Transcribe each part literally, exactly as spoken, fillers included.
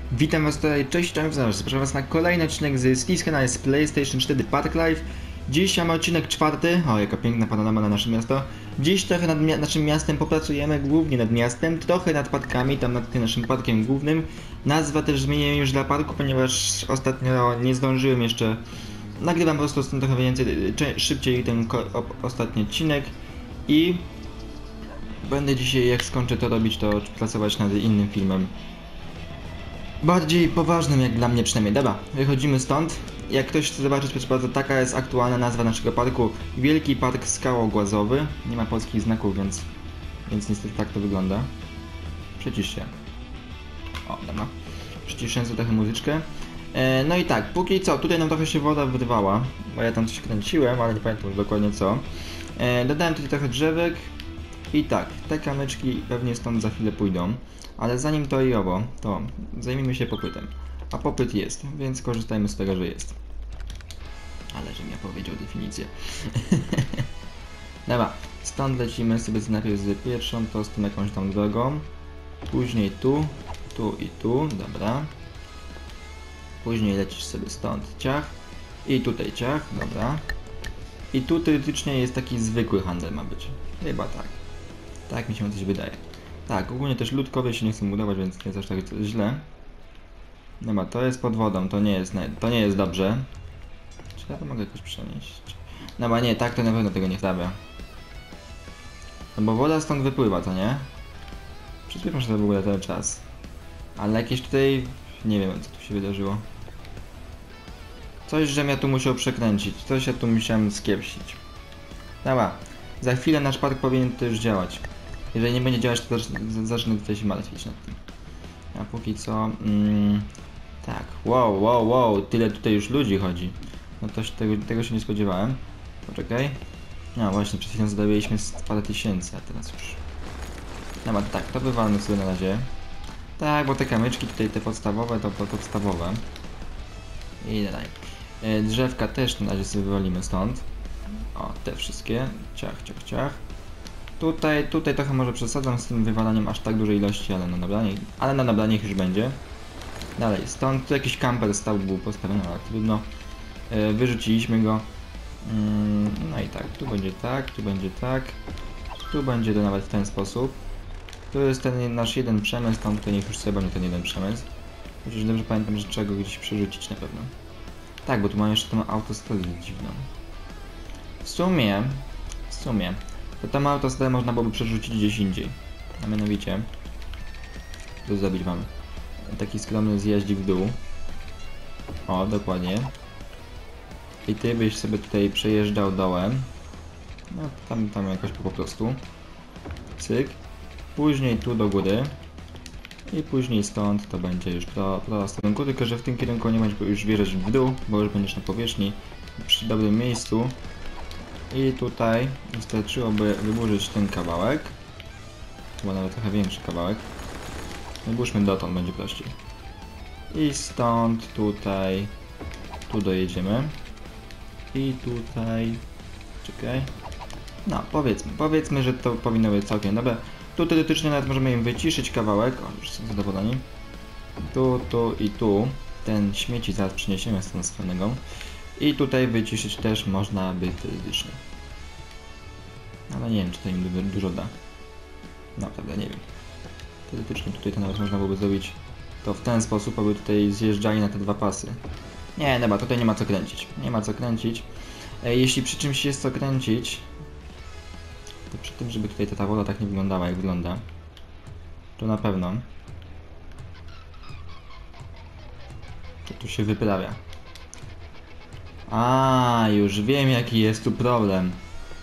Witam was tutaj, cześć, cześć, zapraszam was na kolejny odcinek z Steve's kanału z PlayStation cztery Park Life. Dziś mamy odcinek czwarty, o jaka piękna panorama na nasze miasto. Dziś trochę nad mia naszym miastem popracujemy, głównie nad miastem, trochę nad parkami, tam nad tym naszym parkiem głównym. Nazwę też zmieniłem już dla parku, ponieważ ostatnio nie zdążyłem jeszcze. Nagrywam po prostu z tym trochę więcej, szybciej ten ostatni odcinek. I będę dzisiaj, jak skończę to robić, to pracować nad innym filmem. Bardziej poważnym, jak dla mnie przynajmniej. Dobra, wychodzimy stąd. Jak ktoś chce zobaczyć, proszę bardzo, taka jest aktualna nazwa naszego parku. Wielki Park Skałogłazowy. Nie ma polskich znaków, więc, więc niestety tak to wygląda. Przycisz się. O, dobra. Przyciszę sobie trochę muzyczkę. E, no i tak, póki co, tutaj nam trochę się woda wyrwała, bo ja tam coś kręciłem, ale nie pamiętam już dokładnie co. E, dodałem tutaj trochę drzewek. I tak, te kamyczki pewnie stąd za chwilę pójdą. Ale zanim to i owo, to zajmijmy się popytem. A popyt jest, więc korzystajmy z tego, że jest. Ale żebym ja powiedział definicję. Dobra, stąd lecimy sobie najpierw z pierwszą, to z tym jakąś tam drogą. Później tu, tu i tu, dobra. Później lecisz sobie stąd ciach. I tutaj ciach, dobra. I tu teoretycznie jest taki zwykły handel ma być. Chyba tak. Tak mi się coś wydaje. Tak, ogólnie też ludkowie się nie chcą budować, więc nie jest aż tak źle. No ma, to jest pod wodą, to nie jest, to nie jest dobrze. Czy ja to mogę jakoś przenieść? No ma nie, tak to na pewno tego nie stawia. No bo woda stąd wypływa, to nie? Przyspieszam sobie w ogóle ten czas. Ale jakieś tutaj... nie wiem, co tu się wydarzyło. Coś, żem ja tu musiał przekręcić, coś ja tu musiałem skiepsić. Dobra, za chwilę nasz park powinien to już działać. Jeżeli nie będzie działać, to zacznę tutaj się martwić nad tym. A póki co... Mm, tak, wow, wow, wow, tyle tutaj już ludzi chodzi. No to się, tego, tego się nie spodziewałem. Poczekaj. No właśnie, przed chwilą zadawaliśmy parę tysięcy, a teraz już... No tak, to wywalmy sobie na razie. Tak, bo te kamyczki tutaj, te podstawowe, to, to podstawowe. I dalej. E, drzewka też na razie sobie wywalimy stąd. O, te wszystkie. Ciach, ciach, ciach. Tutaj, tutaj trochę może przesadzam z tym wywalaniem aż tak dużej ilości, ale na nabranie, ale na nabranie już będzie. Dalej, stąd tu jakiś kamper stał, był postawiony, ale trudno. Yy, wyrzuciliśmy go. Yy, no i tak, tu będzie tak, tu będzie tak. Tu będzie to nawet w ten sposób. Tu jest ten nasz jeden przemysł, tam tutaj niech już sobie będzie ten jeden przemysł. Chociaż dobrze pamiętam, że trzeba go gdzieś przerzucić na pewno. Tak, bo tu mam jeszcze tą autostradę dziwną. W sumie, w sumie. To tam autostradę można byłoby przerzucić gdzieś indziej. A mianowicie... tu zrobić mamy taki skromny zjeździk w dół. O, dokładnie. I ty byś sobie tutaj przejeżdżał dołem. No, tam, tam jakoś po prostu. Cyk. Później tu do góry. I później stąd to będzie już pro, prosto kierunku, tylko że w tym kierunku nie będziesz już wjeżdżać w dół, bo już będziesz na powierzchni. Przy dobrym miejscu. I tutaj wystarczyłoby wyburzyć ten kawałek. Chyba nawet trochę większy kawałek. Wyburzmy dotąd, będzie prościej. I stąd, tutaj, tu dojedziemy. I tutaj, czekaj. No, powiedzmy, powiedzmy, że to powinno być całkiem dobre. Tu teoretycznie nawet możemy im wyciszyć kawałek. O, już są zadowoleni. Tu, tu i tu. Ten śmieci zaraz przyniesiemy z tego skromnego. I tutaj wyciszyć też można by teoretycznie. Ale nie wiem, czy to im dużo da. Naprawdę nie wiem. Teoretycznie tutaj to nawet można byłoby zrobić to w ten sposób, aby tutaj zjeżdżali na te dwa pasy. Nie, dobra, tutaj nie ma co kręcić. Nie ma co kręcić. E, jeśli przy czymś jest co kręcić, to przy tym, żeby tutaj ta woda tak nie wyglądała, jak wygląda, to na pewno to tu się wyprawia. A, już wiem, jaki jest tu problem.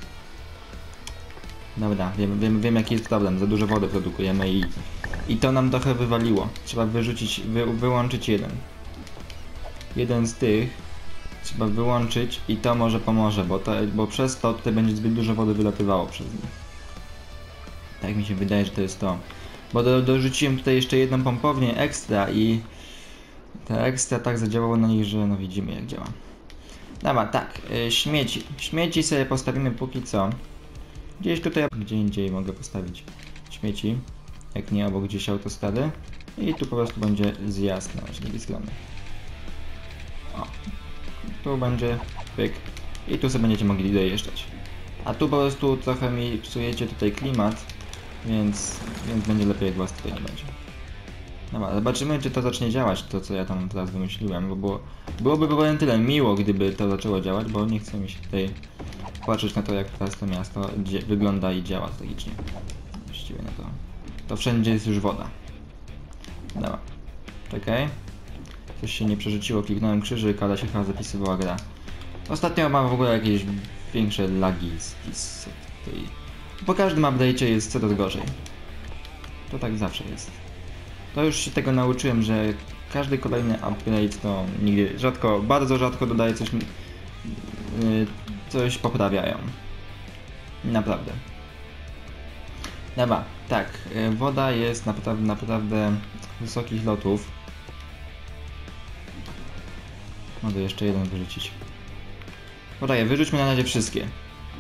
Dobra, wiem, wiem, wiem jaki jest problem. Za dużo wody produkujemy i, i to nam trochę wywaliło. Trzeba wyrzucić, wy, wyłączyć jeden. Jeden z tych trzeba wyłączyć i to może pomoże, bo, to, bo przez to tutaj będzie zbyt dużo wody wylatywało przez nich. Tak mi się wydaje, że to jest to. Bo do, dorzuciłem tutaj jeszcze jedną pompownię ekstra i ta ekstra tak zadziałało na nich, że no widzimy jak działa. Dobra, tak, yy, śmieci. Śmieci sobie postawimy póki co. Gdzieś tutaj, gdzie indziej mogę postawić śmieci. Jak nie obok gdzieś autostrady. I tu po prostu będzie zjazd na razie niebieskrony. O. Tu będzie pyk. I tu sobie będziecie mogli dojeżdżać. A tu po prostu trochę mi psujecie tutaj klimat, więc, więc będzie lepiej, jak was tutaj nie będzie. Dobra, zobaczymy, czy to zacznie działać, to co ja tam teraz wymyśliłem, bo było, byłoby powiem tyle miło, gdyby to zaczęło działać, bo nie chce mi się tutaj patrzeć na to, jak teraz to miasto wygląda i działa tragicznie. Właściwie na to. To wszędzie jest już woda. Dobra. Czekaj. Coś się nie przerzuciło, kliknąłem krzyżyk, ale się chyba zapisywała gra. Ostatnio mam w ogóle jakieś większe lagi z, z tej... Po każdym update'cie jest coraz gorzej. To tak zawsze jest. To już się tego nauczyłem, że każdy kolejny upgrade to nigdy, rzadko, bardzo rzadko dodaje coś, yy, coś poprawiają. Naprawdę. Dobra, tak, yy, woda jest naprawdę, naprawdę wysokich lotów. Mogę jeszcze jeden wyrzucić. Poczekaj, wyrzućmy na razie wszystkie.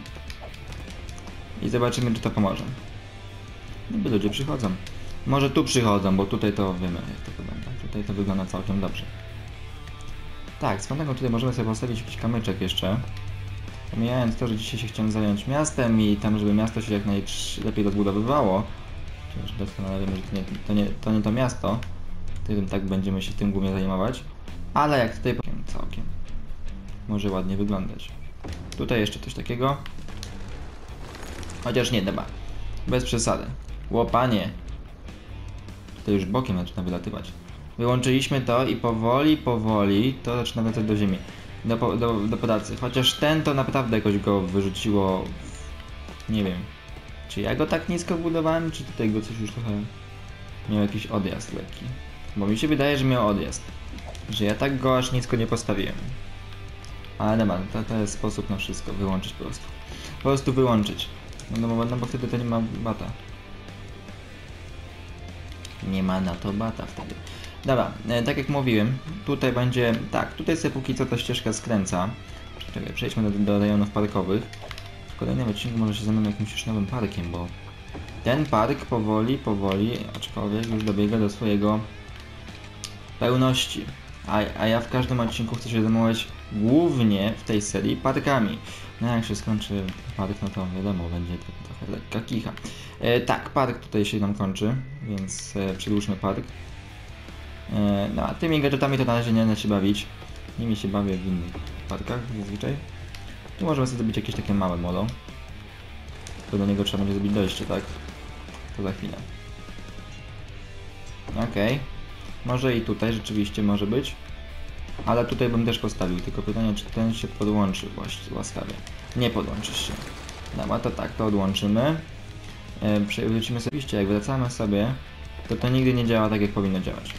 I zobaczymy, czy to pomoże. Niby ludzie przychodzą. Może tu przychodzą, bo tutaj to wiemy, jak to wygląda. Tutaj to wygląda całkiem dobrze. Tak, z tego tutaj możemy sobie postawić jakiś kamyczek jeszcze. Pomijając to, że dzisiaj się chciałem zająć miastem i tam, żeby miasto się jak najlepiej rozbudowywało. Chociaż doskonale wiemy, że to nie to, nie, to, nie to miasto. Tym tak będziemy się tym głównie zajmować. Ale jak tutaj całkiem może ładnie wyglądać. Tutaj jeszcze coś takiego. Chociaż nie, dobra. Bez przesady. Łopanie. Tutaj już bokiem zaczyna wylatywać. Wyłączyliśmy to i powoli, powoli to zaczyna wracać do ziemi. Do, do, do pracy. Chociaż ten to naprawdę jakoś go wyrzuciło. W... Nie wiem. Czy ja go tak nisko budowałem, czy tutaj go coś już trochę miał jakiś odjazd lekki. Bo mi się wydaje, że miał odjazd. Że ja tak go aż nisko nie postawiłem. Ale dobra, to, to jest sposób na wszystko. Wyłączyć po prostu. Po prostu wyłączyć. No, no, no bo wtedy to nie ma bata. Nie ma na to bata wtedy. Dobra, e, tak jak mówiłem, tutaj będzie... Tak, tutaj sobie póki co ta ścieżka skręca. Czekaj, przejdźmy do, do rejonów parkowych. W kolejnym odcinku może się zajmiemy jakimś już nowym parkiem, bo... Ten park powoli, powoli, aczkolwiek już dobiega do swojego... pełności. A, a ja w każdym odcinku chcę się zajmować głównie w tej serii parkami. No jak się skończy park, no to wiadomo, będzie to trochę lekka kicha. E, tak, park tutaj się nam kończy, więc e, przedłużmy park. E, no a tymi gadżetami to na razie nie będę się bawić. Nimi się bawię w innych parkach zazwyczaj. Tu możemy sobie zrobić jakieś takie małe molo. To do niego trzeba będzie zrobić dojście, tak? To za chwilę. Okej. Okay. Może i tutaj rzeczywiście może być. Ale tutaj bym też postawił, tylko pytanie, czy ten się podłączy właśnie łaskawie. Nie podłączysz się. Dobra, to tak, to odłączymy. E, Przewrócimy sobie, oczywiście jak wracamy sobie, to to nigdy nie działa tak, jak powinno działać.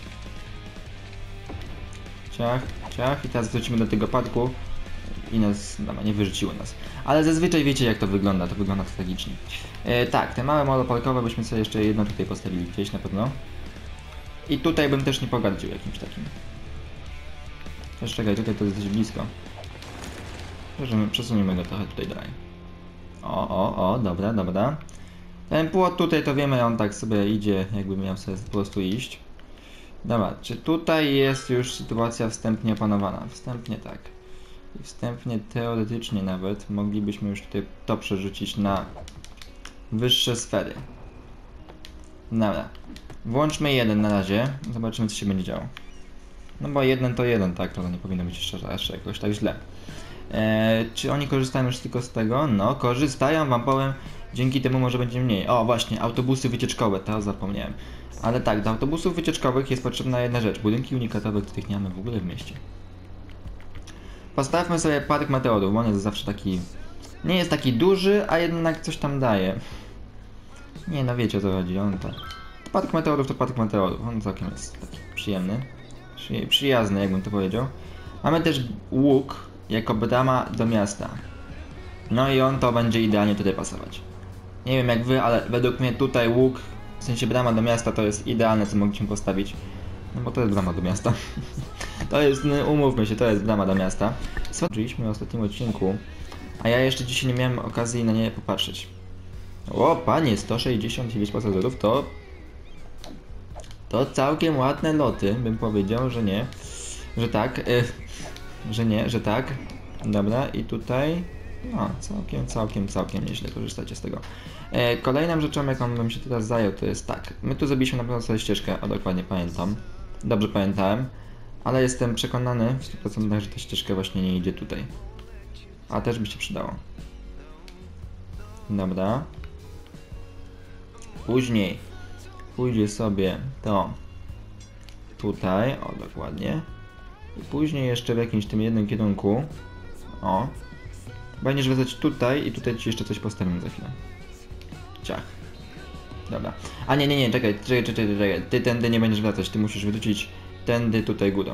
Ciach, ciach i teraz wrócimy do tego parku i nas, dobra, nie wyrzuciło nas. Ale zazwyczaj wiecie, jak to wygląda, to wygląda tragicznie. E, tak, te małe molo parkowe byśmy sobie jeszcze jedno tutaj postawili gdzieś na pewno. I tutaj bym też nie pogardził jakimś takim. Też czekaj, tutaj to jest dość blisko. Przesuniemy go trochę tutaj dalej. O, o, o, dobra, dobra. Ten płot tutaj to wiemy, on tak sobie idzie, jakby miał sobie po prostu iść. Dobra, czy tutaj jest już sytuacja wstępnie opanowana? Wstępnie tak. I wstępnie, teoretycznie nawet, moglibyśmy już tutaj to przerzucić na wyższe sfery. Dobra. Włączmy jeden na razie, zobaczymy, co się będzie działo. No bo jeden to jeden, tak, to nie powinno być jeszcze aż jakoś tak źle. Eee, czy oni korzystają już tylko z tego? No, korzystają, wam powiem, dzięki temu może będzie mniej. O, właśnie, autobusy wycieczkowe, to zapomniałem. Ale tak, do autobusów wycieczkowych jest potrzebna jedna rzecz, budynki unikatowe, których nie mamy w ogóle w mieście. Postawmy sobie park meteorów, bo on jest zawsze taki... Nie jest taki duży, a jednak coś tam daje. Nie, no wiecie o co chodzi, on to... Park meteorów to park meteorów, on całkiem jest taki przyjemny. Przy, przyjazny, jakbym to powiedział. Mamy też łuk jako brama do miasta. No i on to będzie idealnie tutaj pasować. Nie wiem jak wy, ale według mnie tutaj łuk, w sensie brama do miasta to jest idealne, co mogliśmy postawić. No bo to jest brama do miasta. To jest, no, umówmy się, to jest brama do miasta. Zobaczyliśmy w ostatnim odcinku, a ja jeszcze dzisiaj nie miałem okazji na nie popatrzeć. O panie, sto sześćdziesiąt ileś pasażerów to... To całkiem ładne loty, bym powiedział, że nie. Że tak, y, że nie, że tak. Dobra, i tutaj... No, całkiem, całkiem, całkiem nieźle korzystacie z tego. E, kolejną rzeczą, jaką bym się teraz zajął, to jest tak. My tu zrobiliśmy na pewno sobie ścieżkę, o dokładnie pamiętam. Dobrze pamiętałem. Ale jestem przekonany w stu procentach, że ta ścieżka właśnie nie idzie tutaj. A też by się przydało. Dobra. Później pójdzie sobie to tutaj, o dokładnie. I później jeszcze w jakimś tym jednym kierunku. O. Będziesz wracać tutaj i tutaj ci jeszcze coś postawimy za chwilę. Ciach. Dobra. A nie, nie, nie, czekaj, czekaj, czekaj, czekaj. Ty tędy nie będziesz wracać, ty musisz wrócić tędy tutaj górą.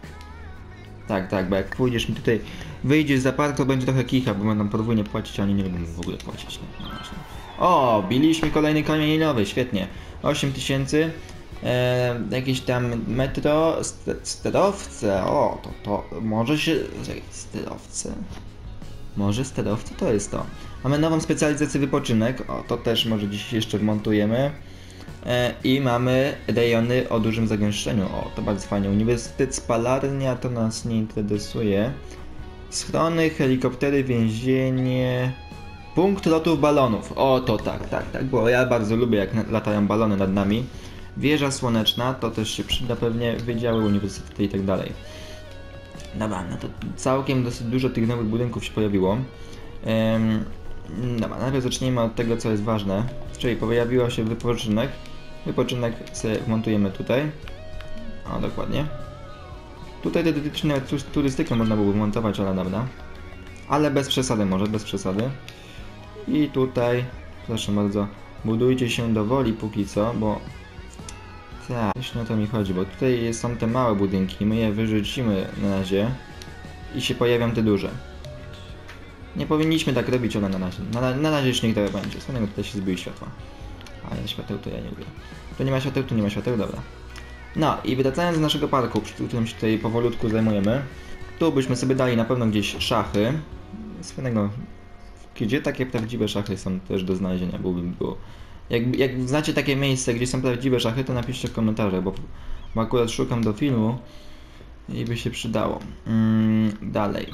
Tak, tak, bo jak pójdziesz mi tutaj, wyjdziesz za park, to będzie trochę kicha, bo będą podwójnie płacić, a oni nie lubią w ogóle płacić. No, no właśnie. O, biliśmy kolejny kamień lilowy, świetnie. osiem tysięcy. E, jakieś tam metro, st sterowce, o, to, to, może się, sterowce. Może sterowce to jest to. Mamy nową specjalizację wypoczynek, o, to też może dziś jeszcze wmontujemy. E, I mamy rejony o dużym zagęszczeniu, o, to bardzo fajnie. Uniwersytet, spalarnia, to nas nie interesuje. Schrony, helikoptery, więzienie... Punkt lotów balonów. O, to tak, tak, tak, bo ja bardzo lubię, jak latają balony nad nami. Wieża słoneczna, to też się przyda pewnie, wydziały uniwersytety i tak dalej. Dobra, no to całkiem dosyć dużo tych nowych budynków się pojawiło. Ehm, dobra, najpierw zacznijmy od tego, co jest ważne. Czyli pojawiło się wypoczynek. Wypoczynek sobie montujemy tutaj. O, dokładnie. Tutaj teoretycznie nawet turystykę można byłoby montować, ale dobra. Ale bez przesady może, bez przesady. I tutaj, proszę bardzo, budujcie się do woli póki co, bo... Tak, właśnie o to mi chodzi, bo tutaj są te małe budynki, my je wyrzucimy na razie i się pojawią te duże. Nie powinniśmy tak robić, ale na razie. Na, na razie już niech to będzie. Słonecznego tutaj się zbyły światła. A ja świateł to ja nie lubię. Tu nie ma świateł, tu nie ma świateł, dobra. No i wracając do naszego parku, przy którym się tutaj powolutku zajmujemy. Tu byśmy sobie dali na pewno gdzieś szachy. Słynnego... Gdzie takie prawdziwe szachy są też do znalezienia, byłoby było. Jak, jak znacie takie miejsce, gdzie są prawdziwe szachy, to napiszcie w komentarzach, bo, bo akurat szukam do filmu i by się przydało. Mm, dalej.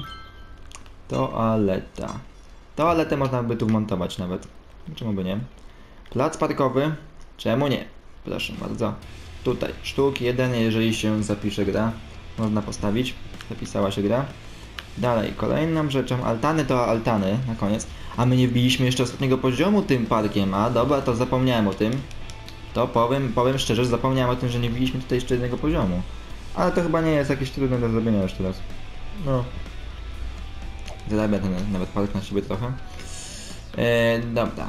Toaleta. Toaletę można by tu wmontować nawet. Czemu by nie? Plac parkowy. Czemu nie? Proszę bardzo. Tutaj sztuk jeden, jeżeli się zapisze gra. Można postawić. Zapisała się gra. Dalej, kolejną rzeczą, altany to altany, na koniec. A my nie wbiliśmy jeszcze ostatniego poziomu tym parkiem, a dobra, to zapomniałem o tym. To powiem, powiem szczerze, że zapomniałem o tym, że nie wbiliśmy tutaj jeszcze jednego poziomu. Ale to chyba nie jest jakieś trudne do zrobienia już teraz. No. Zarabia ten nawet park na siebie trochę. Eee, dobra.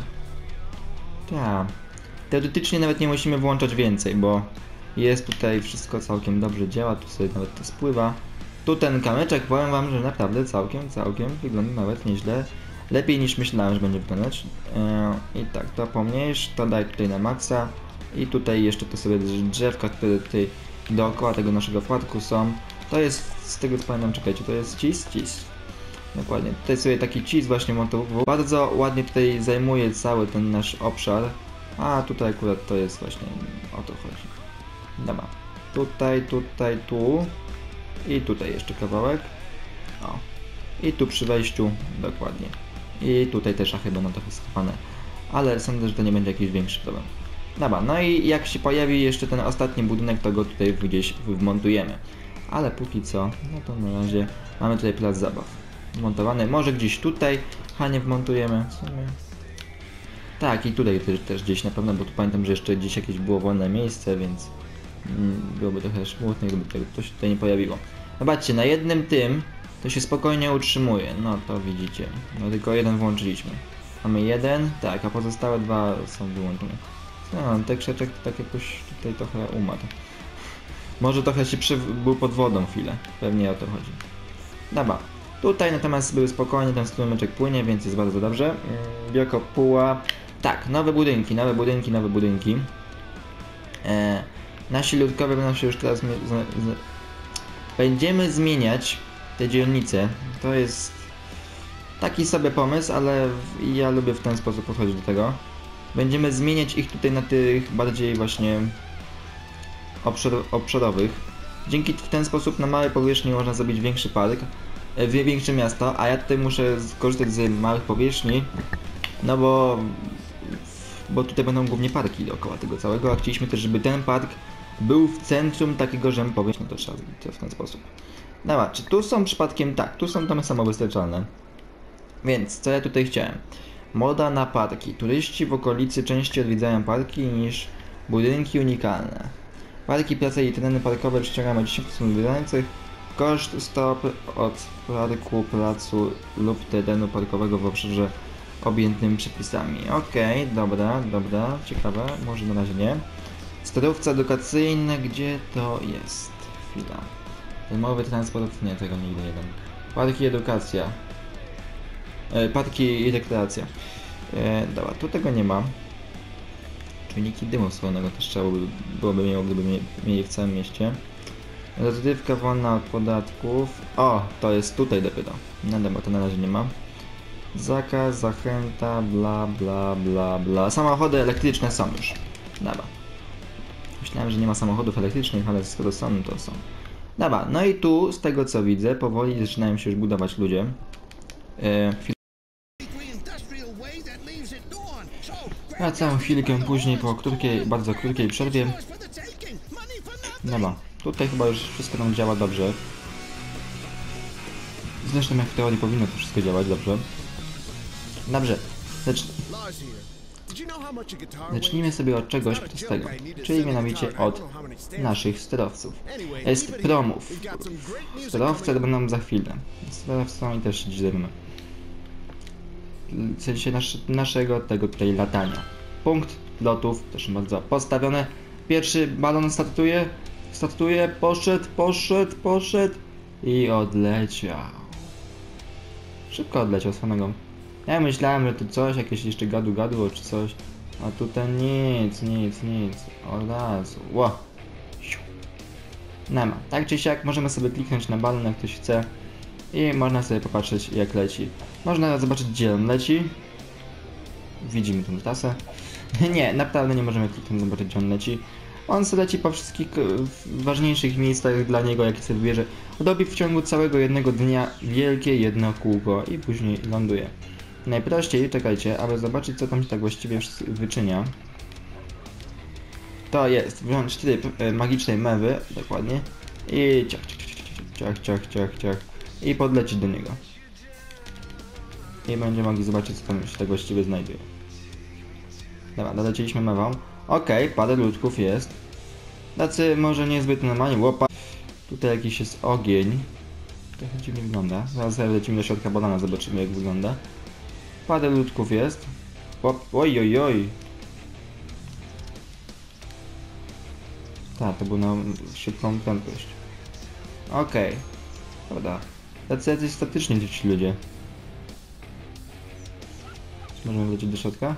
Tak. Teoretycznie nawet nie musimy włączać więcej, bo jest tutaj wszystko całkiem dobrze działa, tu sobie nawet to spływa. Tu ten kamyczek, powiem wam, że naprawdę całkiem, całkiem wygląda nawet nieźle. Lepiej niż myślałem, że będzie wyglądać. Eee, I tak, to pomniejsz, to daj tutaj na maksa. I tutaj jeszcze to sobie drzewka, które tutaj dookoła tego naszego parku są. To jest, z tego co pamiętam, czekajcie, to jest cis? Cis. Dokładnie, tutaj sobie taki cis właśnie montował. Bardzo ładnie tutaj zajmuje cały ten nasz obszar. A tutaj akurat to jest właśnie, o to chodzi. Dobra, tutaj, tutaj, tu. I tutaj jeszcze kawałek. O. I tu przy wejściu, dokładnie. I tutaj te szachy będą trochę schowane. Ale sądzę, że to nie będzie jakiś większy problem. Dobra, no i jak się pojawi jeszcze ten ostatni budynek, to go tutaj gdzieś wmontujemy. Ale póki co, no to na razie mamy tutaj plac zabaw wmontowany. Może gdzieś tutaj Hanie wmontujemy. W sumie. Tak, i tutaj też, też gdzieś na pewno, bo tu pamiętam, że jeszcze gdzieś jakieś było wolne miejsce, więc mm, byłoby trochę smutne, gdyby tego coś tutaj nie pojawiło. Zobaczcie, na jednym tym to się spokojnie utrzymuje. No to widzicie. No tylko jeden włączyliśmy. Mamy jeden, tak, a pozostałe dwa są wyłączone. No, ten krzeczek tak jakoś tutaj trochę umarł. Może trochę się przy... był pod wodą chwilę. Pewnie o to chodzi. Dobra. Tutaj natomiast były spokojnie, ten strumyczek płynie, więc jest bardzo dobrze. Biokopuła. Tak, nowe budynki, nowe budynki, nowe budynki. Eee, nasi ludkowie będą się już teraz... Z, z, będziemy zmieniać te dzielnice. To jest taki sobie pomysł, ale ja lubię w ten sposób podchodzić do tego. Będziemy zmieniać ich tutaj na tych bardziej właśnie obszarowych. Dzięki w ten sposób na małej powierzchni można zrobić większy park, większe miasto, a ja tutaj muszę skorzystać z małych powierzchni, no bo bo tutaj będą głównie parki dookoła tego całego, a chcieliśmy też, żeby ten park był w centrum takiego, że powierzchni, to trzeba zrobić to w ten sposób. Dobra, czy tu są przypadkiem, tak, tu są domy samowystarczalne, więc co ja tutaj chciałem? Moda na parki. Turyści w okolicy częściej odwiedzają parki niż budynki unikalne. Parki, place i tereny parkowe przyciągają dziesięć procent odwiedzających. Koszt stop od parku, placu lub terenu parkowego w obszarze objętym przepisami. Okej, okay, dobra, dobra, ciekawe, może na razie nie. Sterowce edukacyjne, gdzie to jest? Chwila. Domowy transport, nie, tego nigdy nie dam. Parki i edukacja. E, parki i rekreacja. E, dobra, tu tego nie ma. Czujniki dymu słonnego też trzeba byłoby, byłoby miło, gdyby mieli w całym mieście. Rozrywka wolna od podatków. O, to jest tutaj dopiero. No dobra, to na razie nie ma. Zakaz, zachęta, bla bla bla bla. Samochody elektryczne są już. Dobra. Myślałem, że nie ma samochodów elektrycznych, ale skoro są, to są. Dobra, no i tu, z tego co widzę, powoli zaczynają się już budować ludzie. Yy, Wracam chwilkę później po krótkiej, bardzo krótkiej przerwie. Dobra, tutaj chyba już wszystko nam działa dobrze. Zresztą jak w teorii powinno to wszystko działać dobrze. Dobrze, Zacz... zacznijmy sobie od czegoś prostego, czyli mianowicie od naszych sterowców. Jest promów. Sterowce będą za chwilę. Sterowcami też dziś zrobimy. W sensie nasz, naszego tego tutaj latania. Punkt lotów, proszę bardzo, postawione. Pierwszy balon startuje, startuje, poszedł, poszedł, poszedł i odleciał. Szybko odleciał z samego. Ja myślałem, że to coś, jakieś jeszcze gadu gadu czy coś, a tutaj nic, nic, nic. Od razu, ło. Nie ma. Tak czy siak możemy sobie kliknąć na balon, jak ktoś chce i można sobie popatrzeć, jak leci. Można zobaczyć, gdzie on leci. Widzimy tą trasę. Nie, naprawdę nie możemy kliknąć, zobaczyć, gdzie on leci. On sobie leci po wszystkich ważniejszych miejscach dla niego, jakie sobie wybierze. Robi w ciągu całego jednego dnia wielkie jedno kółko i później ląduje. Najprościej, czekajcie, aby zobaczyć, co tam się tak właściwie wyczynia. To jest wziąć tryb magicznej mewy, dokładnie. I ciach, ciach, ciach, ciach, ciach. I podlecieć do niego. I będziemy mogli zobaczyć, co tam się tak właściwie znajduje. Dobra, dolecieliśmy mewą. Okej, okay, parę ludków jest. Tacy może niezbyt normalnie. Łopa. Tutaj jakiś jest ogień. Trochę dziwnie wygląda. Zaraz lecimy do środka badana, zobaczymy, jak wygląda. Parę ludków jest. Oj, oj, oj. Tak, to było na szybką prędkość. Okej. Okay. Dobra. Tacy jacyś statyczni ci ludzie. Czy możemy wlecieć do środka?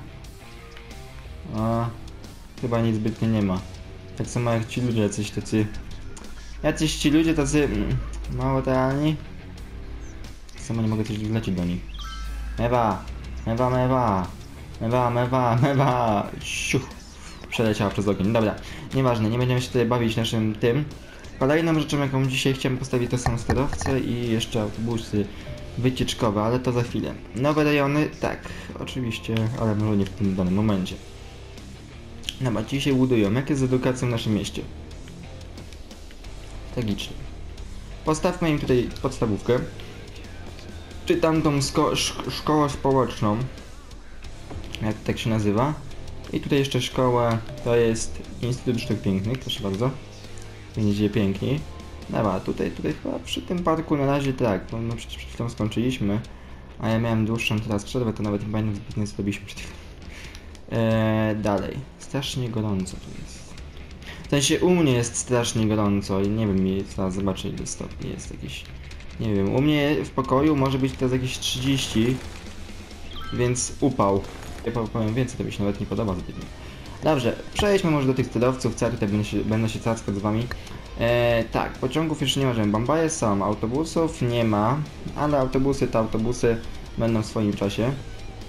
A, chyba nic zbytnio nie ma. Tak samo jak ci ludzie, jacyś tacy... Jacyś ci ludzie tacy... Mm, mało realni. Tak samo nie mogę też wlecieć do nich. Mewa! Mewa, mewa! Mewa, mewa, mewa! Siuch! Przeleciała przez ogień. Dobra, nieważne, nie będziemy się tutaj bawić naszym tym. Kolejną rzeczą, jaką dzisiaj chciałem postawić, to są sterowce i jeszcze autobusy wycieczkowe, ale to za chwilę. Nowe rejony, tak, oczywiście, ale może nie w tym danym momencie. Dobra, dzisiaj budują. Jak jest z edukacją w naszym mieście? Tragicznie. Postawmy im tutaj podstawówkę. Czy tamtą szko szkołę społeczną, jak tak się nazywa. I tutaj jeszcze szkoła, to jest Instytut Sztuk Pięknych, proszę bardzo. Będzie piękniej. Dobra, tutaj, tutaj chyba przy tym parku na razie tak, bo my przed chwilą skończyliśmy, a ja miałem dłuższą teraz przerwę, to nawet nie pamiętam zbytnio co robiliśmy przed chwilą. Eee, dalej. Strasznie gorąco tu jest. W sensie u mnie jest strasznie gorąco i nie wiem, zaraz zobaczę ile stopni jest jakieś. Nie wiem, u mnie w pokoju może być teraz jakieś trzydzieści, więc upał. Ja powiem więcej, to mi się nawet nie podoba zbytnio. Dobrze, przejdźmy może do tych sterowców, cały tutaj będę się, będę się cackać z wami. Eee, tak, pociągów jeszcze nie możemy. Bambaje są, autobusów nie ma, ale autobusy to autobusy będą w swoim czasie.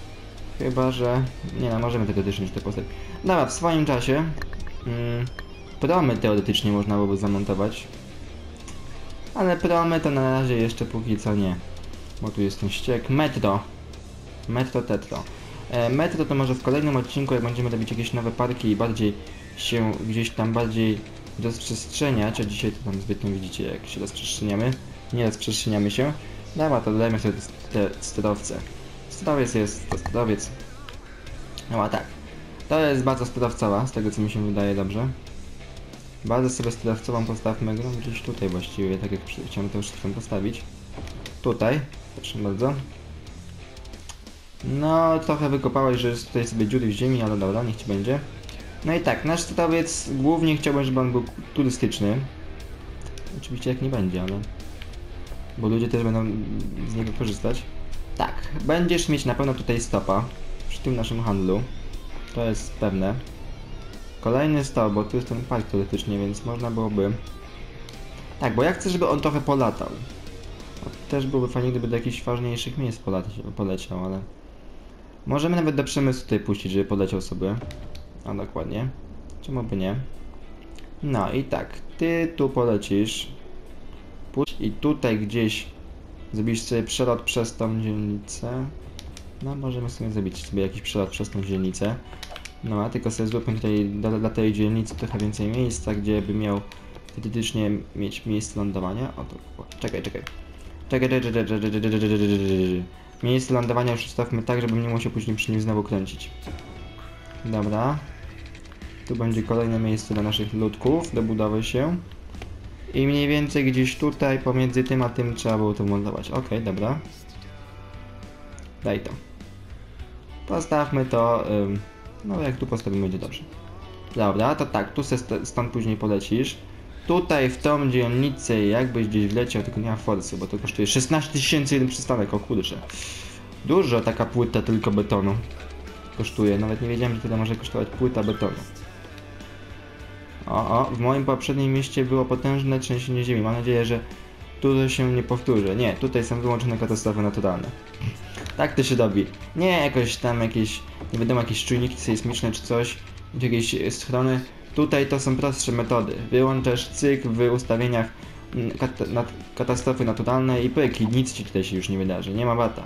Chyba, że... Nie no, możemy tego też już te postawić. Dobra, w swoim czasie... Mm, promy teoretycznie można byłoby zamontować. Ale promy to na razie jeszcze póki co nie. Bo tu jest ten ściek. Metro. Metro Tetro. E, metro to może w kolejnym odcinku, jak będziemy robić jakieś nowe parki i bardziej się gdzieś tam bardziej rozprzestrzeniać, a dzisiaj to tam zbytnio widzicie, jak się rozprzestrzeniamy. Nie rozprzestrzeniamy się. Dobra, to dodajmy sobie te sterowce. Sterowiec jest, to sterowiec. No a tak. To jest baza sterowcowa, z tego co mi się wydaje dobrze. Bazę sobie sterowcową postawmy no, gdzieś tutaj właściwie, tak jak chciałem to już chcę postawić. Tutaj, proszę bardzo. No, trochę wykopałeś, że jest tutaj sobie dziury w ziemi, ale dobra, niech ci będzie. No i tak, nasz sterowiec głównie chciałbym, żeby on był turystyczny. Oczywiście jak nie będzie, ale... bo ludzie też będą z niego korzystać. Tak, będziesz mieć na pewno tutaj stopa przy tym naszym handlu. To jest pewne. Kolejny stop, bo tu jest ten park teoretycznie, więc można byłoby... Tak, bo ja chcę, żeby on trochę polatał. Też byłoby fajnie, gdyby do jakichś ważniejszych miejsc poleciał, ale... Możemy nawet do przemysłu tutaj puścić, żeby poleciał sobie. A dokładnie. Czemu by nie? No i tak, ty tu polecisz. Puść i tutaj gdzieś zrobisz sobie przelot przez tą dzielnicę. No możemy sobie zrobić sobie jakiś przelot przez tą dzielnicę. No a tylko sobie zróbmy tutaj dla, dla tej dzielnicy trochę więcej miejsca, gdzie by miał teoretycznie mieć miejsce lądowania. O to, czekaj, czekaj. Czekaj, czekaj, czekaj, czekaj, czekaj, czekaj, czekaj. Miejsce lądowania już ustawmy tak, żebym nie musiał później przy nim znowu kręcić. Dobra. Tu będzie kolejne miejsce dla naszych ludków, do budowy się. I mniej więcej gdzieś tutaj, pomiędzy tym a tym trzeba było to montować. Ok, dobra. Daj to. Postawmy to, ym, no jak tu postawimy, będzie dobrze. Dobra, to tak, tu se stąd później polecisz. Tutaj w tą dzielnicę jakbyś gdzieś wleciał, tylko nie ma forsy, bo to kosztuje szesnaście tysięcy jeden przystanek, o kurczę. Dużo taka płyta tylko betonu kosztuje, nawet nie wiedziałem, że tyle może kosztować płyta betonu. O, o, w moim poprzednim mieście było potężne trzęsienie ziemi, mam nadzieję, że tu się nie powtórzy. Nie, tutaj są wyłączone katastrofy naturalne. Tak to się robi. Nie jakoś tam jakieś, nie wiadomo, jakieś czujniki sejsmiczne czy coś, jakieś strony. Tutaj to są prostsze metody. Wyłączasz cyk w ustawieniach kat nat katastrofy naturalne i pyk, i nic ci tutaj się już nie wydarzy, nie ma wata.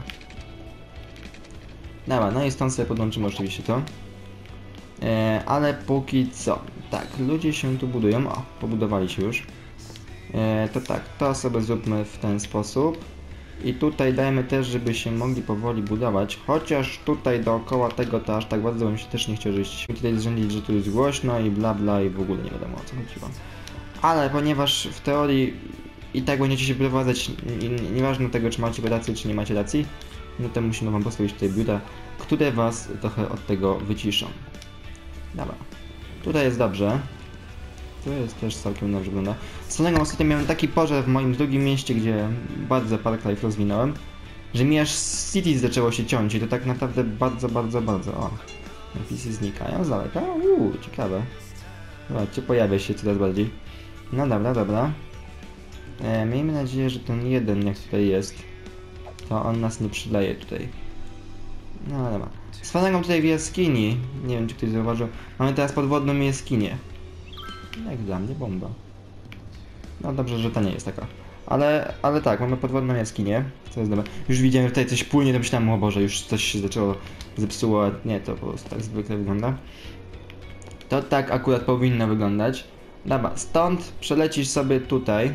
Dobra, no i stąd sobie podłączymy oczywiście to. E, ale póki co, tak, ludzie się tu budują, o, pobudowali się już. E, to tak, to sobie zróbmy w ten sposób. I tutaj dajmy też, żeby się mogli powoli budować, chociaż tutaj dookoła tego to aż tak bardzo bym się też nie chciał, żebyście tutaj zrzędzić, że tu jest głośno i bla bla i w ogóle nie wiadomo o co chodziło. Ale ponieważ w teorii i tak będziecie się prowadzać, nieważne tego czy macie rację czy nie macie racji, no to musimy wam postawić tutaj biura, które was trochę od tego wyciszą. Dobra, tutaj jest dobrze. To jest też całkiem dobrze wygląda. Z samego ostatnio miałem taki pożar w moim drugim mieście, gdzie bardzo Park Life rozwinąłem, że mi aż Cities zaczęło się ciąć i to tak naprawdę bardzo, bardzo, bardzo. O, napisy znikają z daleka. Uuu, ciekawe. Zobaczcie, pojawia się coraz bardziej. No dobra, dobra. E, miejmy nadzieję, że ten jeden, jak tutaj jest, to on nas nie przyleje tutaj. No dobra. Z fanem tutaj w jaskini, nie wiem czy ktoś zauważył, mamy teraz podwodną jaskinię. Jak dla mnie bomba. No dobrze, że ta nie jest taka. Ale, ale tak, mamy podwodną jaskinię. Co jest dobre. Już widziałem, że tutaj coś płynie, to myślałem, o Boże, już coś się zaczęło, zepsuło. Nie, to po prostu tak zwykle wygląda. To tak akurat powinno wyglądać. Dobra, stąd przelecisz sobie tutaj.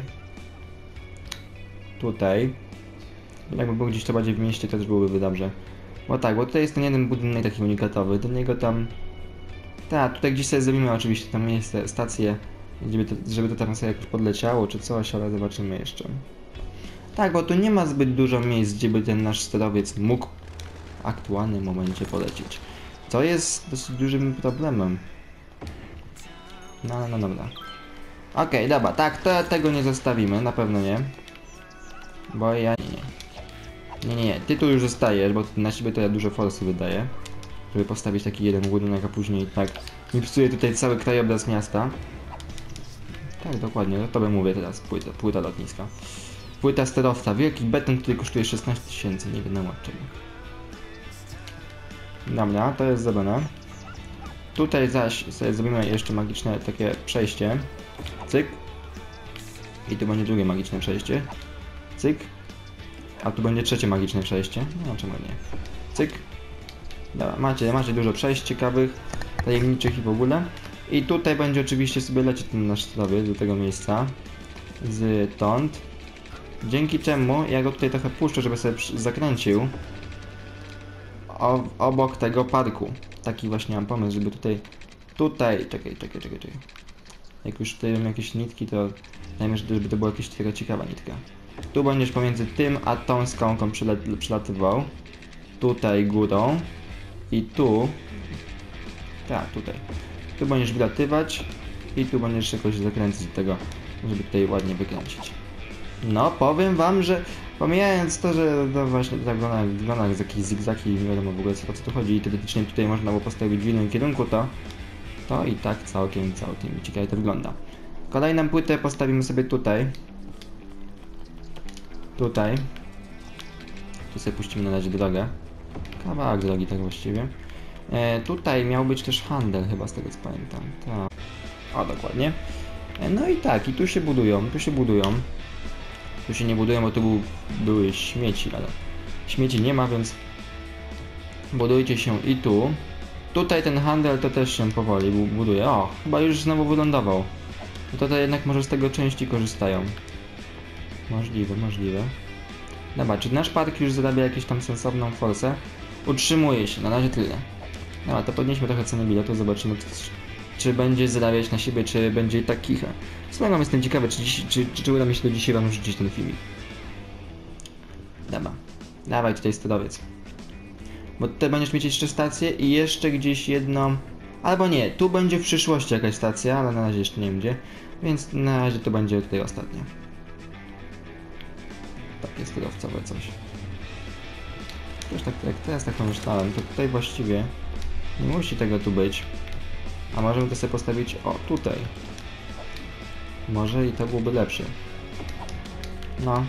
Tutaj. Jakby był gdzieś to bardziej w mieście, to też byłoby dobrze. Bo tak, bo tutaj jest ten jeden budynek taki unikatowy, do niego tam... Tak, tutaj gdzieś sobie zrobimy oczywiście tam jest stację, żeby to, żeby to tam sobie jakoś podleciało czy coś, ale zobaczymy jeszcze. Tak, bo tu nie ma zbyt dużo miejsc, gdzie by ten nasz sterowiec mógł w aktualnym momencie polecieć. Co jest dosyć dużym problemem. No, no dobra. Okej, okay, dobra, tak, to tego nie zostawimy, na pewno nie. Bo ja nie. Nie, nie, nie, ty tu już zostajesz, bo na siebie to ja dużo forsy wydaję. Żeby postawić taki jeden budynek, a później tak mi psuje tutaj cały krajobraz miasta. Tak, dokładnie, to bym mówię teraz, płyta, płyta lotniska. Płyta sterowca, wielki beton, który kosztuje szesnaście tysięcy, nie wiadomo od czego. Dobra, to jest zrobione. Tutaj zaś sobie zrobimy jeszcze magiczne takie przejście. Cyk. I tu będzie drugie magiczne przejście. Cyk. A tu będzie trzecie magiczne przejście. No czemu nie? Cyk. Dobra, macie, macie dużo przejść ciekawych, tajemniczych i w ogóle. I tutaj będzie oczywiście sobie lecieć ten nasz sterowiec do tego miejsca. Stąd. Dzięki czemu ja go tutaj trochę puszczę, żeby sobie zakręcił o, obok tego parku. Taki właśnie mam pomysł, żeby tutaj, tutaj, czekaj, czekaj, czekaj, czekaj. Jak już tutaj mam jakieś nitki, to dajmy, żeby to była jakaś taka ciekawa nitka. Tu będziesz pomiędzy tym a tą skałką przylat przylatywał. Tutaj górą. I tu. Tak, tutaj. Tu będziesz wylatywać. I tu będziesz jakoś zakręcić do tego, żeby tutaj ładnie wykręcić. No, powiem wam, że pomijając to, że to właśnie tak wygląda, wygląda jak jakieś zigzagi i nie wiadomo w ogóle o co tu chodzi i teoretycznie tutaj można było postawić w innym kierunku, to to i tak całkiem, całkiem ciekawie to wygląda. Kolejną płytę postawimy sobie tutaj. Tutaj. Tu sobie puścimy na razie drogę. Kawałek drogi tak właściwie. E, tutaj miał być też handel chyba z tego co pamiętam. Tak. O, dokładnie. E, no i tak, i tu się budują, tu się budują. Tu się nie budują, bo tu był, były śmieci, ale śmieci nie ma, więc budujcie się i tu. Tutaj ten handel to też się powoli buduje. O, chyba już znowu wylądował. No to jednak może z tego części korzystają. Możliwe, możliwe. Dobra, czy nasz park już zarabia jakąś tam sensowną forsę? Utrzymuje się, na razie tyle. Dobra, to podnieśmy trochę cenę biletu, zobaczymy czy będzie zarabiać na siebie, czy będzie i tak kicha. Słuchaj, jestem ciekawy, czy, dziś, czy, czy, czy uda mi się do dzisiaj wam rzucić ten filmik. Dobra, dawaj tutaj sterowiec. Bo tutaj będziesz mieć jeszcze stację i jeszcze gdzieś jedną... Albo nie, tu będzie w przyszłości jakaś stacja, ale na razie jeszcze nie będzie. Więc na razie to będzie tutaj ostatnia. Takie sterowcowe coś. Też tak, jak teraz tak pomyślałem, to tutaj właściwie nie musi tego tu być. A możemy to sobie postawić, o, tutaj. Może i to byłoby lepsze. No.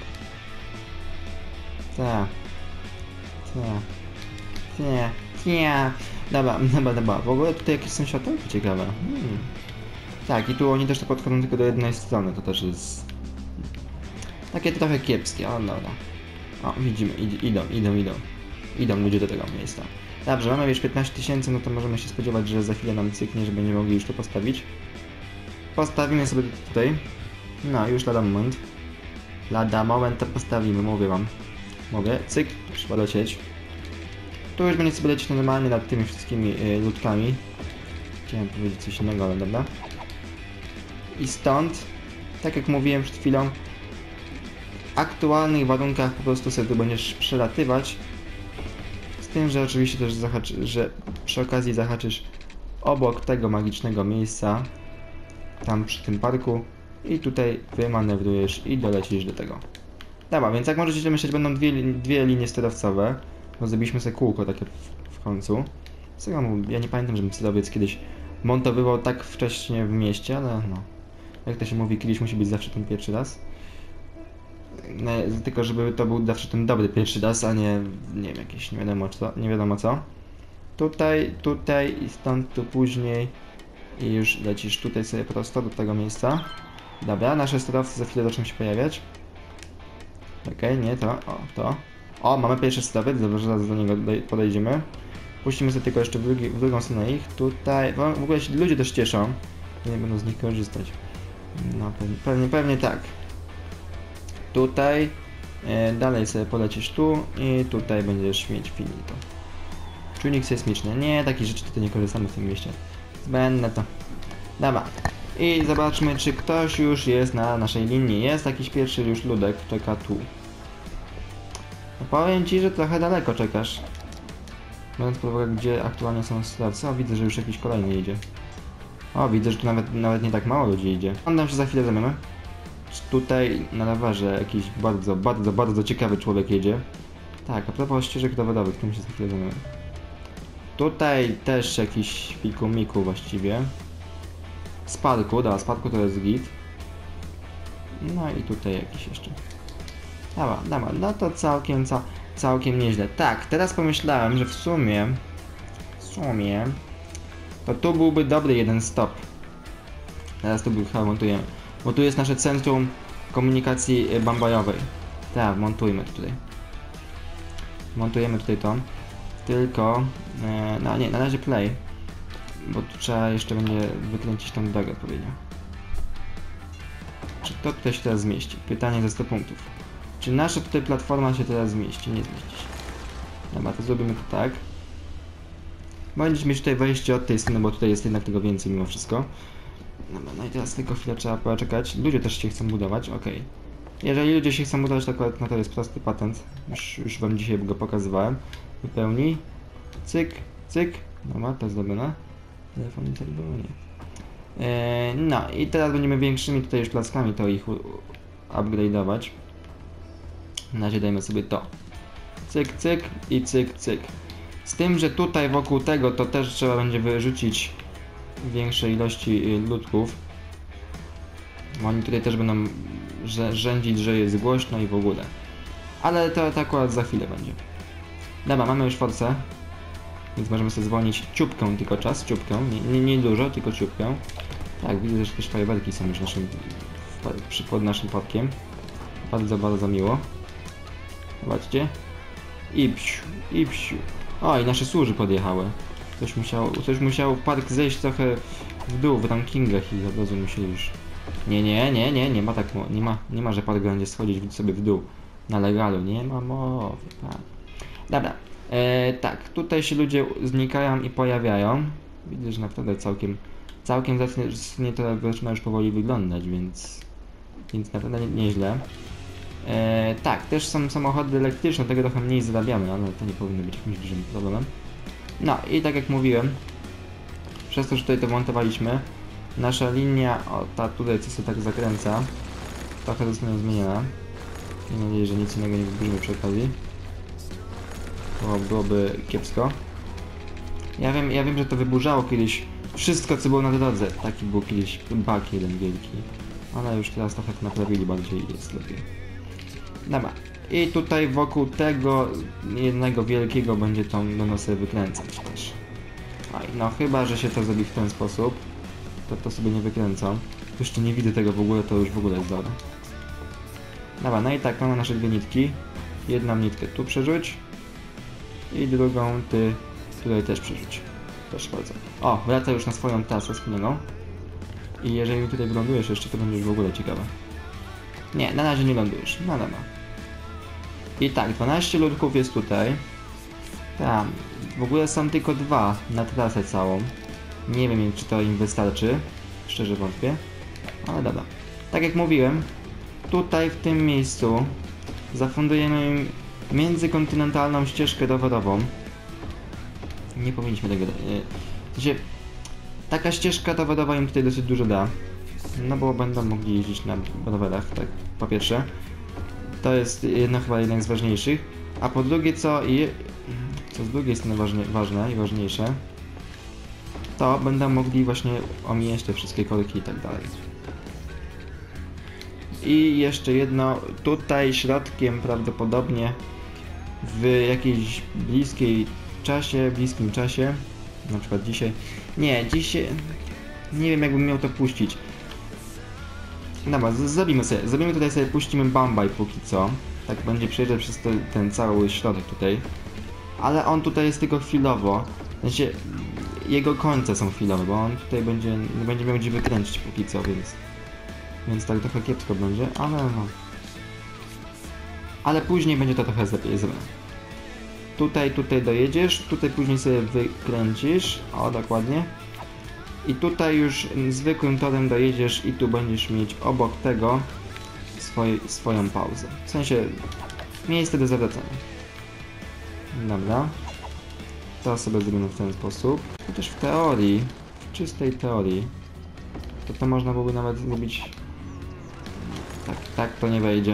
Tak. Tak. Nie. Nie. Dobra, dobra, dobra. W ogóle tutaj jakieś są światełki ciekawe. Hmm. Tak, i tu oni też to podchodzą tylko do jednej strony, to też jest... Takie trochę kiepskie, o dobra. O, widzimy, id idą, idą, idą. Idą ludzie do tego miejsca. Dobrze, mamy już piętnaście tysięcy, no to możemy się spodziewać, że za chwilę nam cyknie, że będziemy mogli już to postawić. Postawimy sobie tutaj. No, już lada moment. Lada moment to postawimy, mówię wam. Mogę, cyk, trzeba lecieć. Tu już będzie sobie lecieć normalnie nad tymi wszystkimi y, ludkami. Chciałem powiedzieć coś innego, ale dobra. I stąd, tak jak mówiłem przed chwilą, w aktualnych warunkach po prostu sobie tu będziesz przelatywać. Z tym, że oczywiście też zahaczy, że przy okazji zahaczysz obok tego magicznego miejsca, tam przy tym parku i tutaj wymanewrujesz i dolecisz do tego. Dobra, więc jak możecie się myśleć, będą dwie, dwie linie sterowcowe, bo zrobiliśmy sobie kółko takie w, w końcu. Ja nie pamiętam, żebym sterowiec kiedyś montowywał tak wcześnie w mieście, ale no, jak to się mówi, kiedyś musi być zawsze ten pierwszy raz. No, tylko żeby to był zawsze ten dobry pierwszy raz, a nie, nie wiem, jakieś nie wiadomo co, nie wiadomo co. Tutaj, tutaj i stąd tu później i już lecisz tutaj sobie prosto do tego miejsca. Dobra, nasze sterowce za chwilę zaczną się pojawiać. Okej, okay, nie to, o, to. O, mamy pierwszy sterowiec, dobrze, zaraz do niego podejdziemy. Puścimy sobie tylko jeszcze w, drugi, w drugą stronę ich. Tutaj, w ogóle się ludzie też cieszą, nie będą z nich korzystać. No, pewnie, pewnie, pewnie tak. Tutaj, e, dalej sobie polecisz tu i tutaj będziesz mieć finito. Czujnik sejsmiczny. Nie, takich rzeczy tutaj nie korzystamy w tym mieście. Zbędne to. Dobra. I zobaczmy, czy ktoś już jest na naszej linii. Jest jakiś pierwszy już ludek, czeka tu. No powiem ci, że trochę daleko czekasz. Biorąc pod uwagę, gdzie aktualnie są sterowcy. O, widzę, że już jakiś kolejny idzie. O, widzę, że tu nawet, nawet nie tak mało ludzi idzie. Oglądam się za chwilę zamiemy. Tutaj na rowerze jakiś bardzo, bardzo, bardzo ciekawy człowiek jedzie. Tak, a propos ścieżek rowerowych, którym się za chwilę zamiemy. Tutaj też jakiś fiku-miku właściwie. Z parku, da, z parku to jest git. No i tutaj jakiś jeszcze. Dobra, dobra, no to całkiem, ca całkiem nieźle. Tak, teraz pomyślałem, że w sumie, w sumie, to tu byłby dobry jeden stop. Teraz tu chyba montujemy. Bo tu jest nasze centrum komunikacji bambajowej. Tak, montujmy to tutaj. Montujemy tutaj to. Tylko, e, no nie, na razie play. Bo tu trzeba jeszcze będzie wykręcić tą drogę odpowiednio. Czy to tutaj się teraz zmieści? Pytanie za sto punktów. Czy nasza tutaj platforma się teraz zmieści? Nie zmieści się. Dobra, to zrobimy to tak. Będziesz mieć tutaj wejście od tej strony, bo tutaj jest jednak tego więcej mimo wszystko. Dobra, no i teraz tylko chwilę trzeba poczekać. Ludzie też się chcą budować, ok. Jeżeli ludzie się chcą budować, to akurat no to jest prosty patent. Już, już wam dzisiaj go pokazywałem. Wypełnij. Cyk, cyk. Dobra, to jest zrobione. Telefon nie tak było, nie. Eee, no i teraz będziemy większymi tutaj już plackami to ich upgrade'ować. Na razie dajmy sobie to. Cyk, cyk i cyk, cyk. Z tym, że tutaj wokół tego to też trzeba będzie wyrzucić większej ilości ludków. Oni tutaj też będą rzędzić, że jest głośno i w ogóle. Ale to, to akurat za chwilę będzie. Dobra, mamy już force. Więc możemy sobie zwolnić ciupkę tylko czas, ciupkę. Nie, nie, nie dużo, tylko ciupkę. Tak, widzę, że też fajerwerki są już naszym, pod naszym podkiem. Bardzo, bardzo miło. Zobaczcie. I psiu, i psiu. O, i nasze służby podjechały. Coś musiał, coś musiał park zejść trochę w dół w rankingach i od razu musieli już... Nie, nie, nie, nie, nie ma tak, nie ma, nie ma, że park będzie schodzić sobie w dół na legalu, nie ma mowy, tak. Dobra, e, tak, tutaj się ludzie znikają i pojawiają. Widzę, że naprawdę całkiem, całkiem zacnie to zaczyna już powoli wyglądać, więc, więc naprawdę nie, nieźle. E, tak, też są samochody elektryczne, tego trochę mniej zarabiamy, ale to nie powinno być jakimś dużym problemem. No i tak jak mówiłem, przez to, że tutaj to montowaliśmy, nasza linia, o ta tutaj co się tak zakręca, trochę zostanie zmieniona. Mam nadzieję, że nic innego nie wyburzymy przy okazji, bo byłoby kiepsko. Ja wiem, ja wiem, że to wyburzało kiedyś wszystko, co było na drodze. Taki był kiedyś bug jeden wielki, ale już teraz trochę to naprawili, bardziej jest lepiej. Dobra. I tutaj wokół tego jednego wielkiego będzie tą będą sobie wykręcać też. Oj, no chyba, że się to zrobi w ten sposób, to to sobie nie wykręcą. Jeszcze nie widzę tego w ogóle, to już w ogóle jest dobre. Dobra, no i tak, mamy nasze dwie nitki. Jedną nitkę tu przerzuć i drugą ty tutaj też przerzuć. Proszę bardzo. O, wraca już na swoją trasę spinioną. I jeżeli tutaj wylądujesz jeszcze, to będzie już w ogóle ciekawe. Nie, na razie nie lądujesz. No dobra. I tak, dwanaście ludków jest tutaj. Tam. W ogóle są tylko dwa na trasę całą. Nie wiem, czy to im wystarczy. Szczerze wątpię. Ale dobra. Tak jak mówiłem, tutaj w tym miejscu zafundujemy im międzykontynentalną ścieżkę rowerową. Nie powinniśmy tego... Znaczy, taka ścieżka rowerowa im tutaj dosyć dużo da. No bo będą mogli jeździć na rowerach, tak, po pierwsze. To jest jedno chyba jednak z ważniejszych. A po drugie, co, i, co z drugiej strony ważne, ważne i ważniejsze, to będą mogli właśnie omijać te wszystkie korki i tak dalej. I jeszcze jedno, tutaj środkiem prawdopodobnie w jakiejś bliskiej czasie, bliskim czasie, na przykład dzisiaj, nie, dzisiaj, nie wiem jakbym miał to puścić. Dobra, zrobimy sobie, zrobimy tutaj sobie, puścimy Bambaj póki co. Tak będzie przejeżdżać przez to, ten cały środek tutaj. Ale on tutaj jest tylko chwilowo. W sensie, jego końce są chwilowe, bo on tutaj będzie, nie będzie miał gdzie wykręcić póki co, więc... Więc tak trochę kiepsko będzie, ale no... Ale później będzie to trochę lepiej zrobione. Tutaj, tutaj dojedziesz, tutaj później sobie wykręcisz, o dokładnie. I tutaj już zwykłym torem dojedziesz i tu będziesz mieć obok tego swoj, swoją pauzę. W sensie miejsce do zawracania. Dobra. To sobie zrobimy w ten sposób. Chociaż w teorii, w czystej teorii, to to można byłoby nawet zrobić... Tak, tak to nie wejdzie.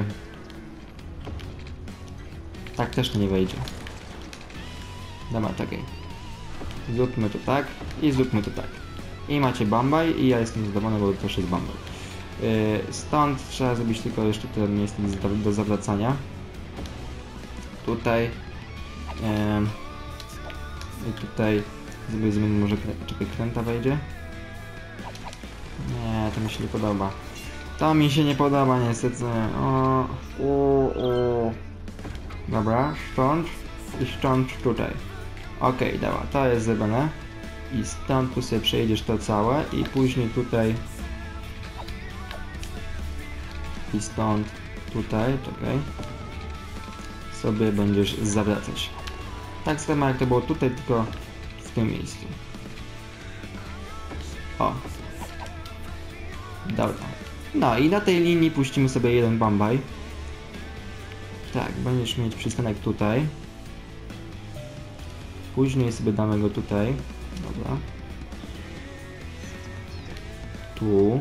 Tak też to nie wejdzie. Dobra, czekaj. Zróbmy to tak i zróbmy to tak. I macie Bambaj i ja jestem zadowolony, bo to też jest Bambaj. Yy, stąd trzeba zrobić tylko jeszcze tyle miejsc do, do zawracania. Tutaj. Yy, I tutaj Sobie zmienię, może czekaj, kręta wejdzie? Nie, to mi się nie podoba. To mi się nie podoba niestety. O, o, o. Dobra, stąd i stąd tutaj. Okej, okay, dobra, to jest zrobione. I stąd tu sobie przejdziesz to całe i później tutaj i stąd tutaj, czekaj, sobie będziesz zawracać. Tak samo jak to było tutaj, tylko w tym miejscu. O. Dobra. No i na tej linii puścimy sobie jeden bombaj. Tak, będziesz mieć przystanek tutaj. Później sobie damy go tutaj. Dobra. Tu.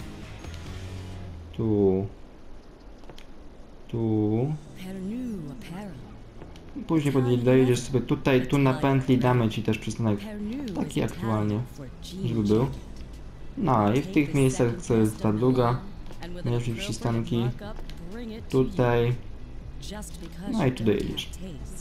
Tu. Tu. Później dojedziesz sobie tutaj, tu na pętli damy ci też przystanek taki aktualnie, żeby był. No i w tych miejscach, co jest ta druga, będziesz mieć przystanki tutaj. No i tu dojedziesz.